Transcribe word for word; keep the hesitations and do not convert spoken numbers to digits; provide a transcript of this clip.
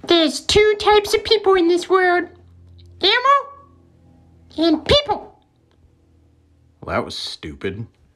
There's two types of people in this world. Animal and people. Well, that was stupid.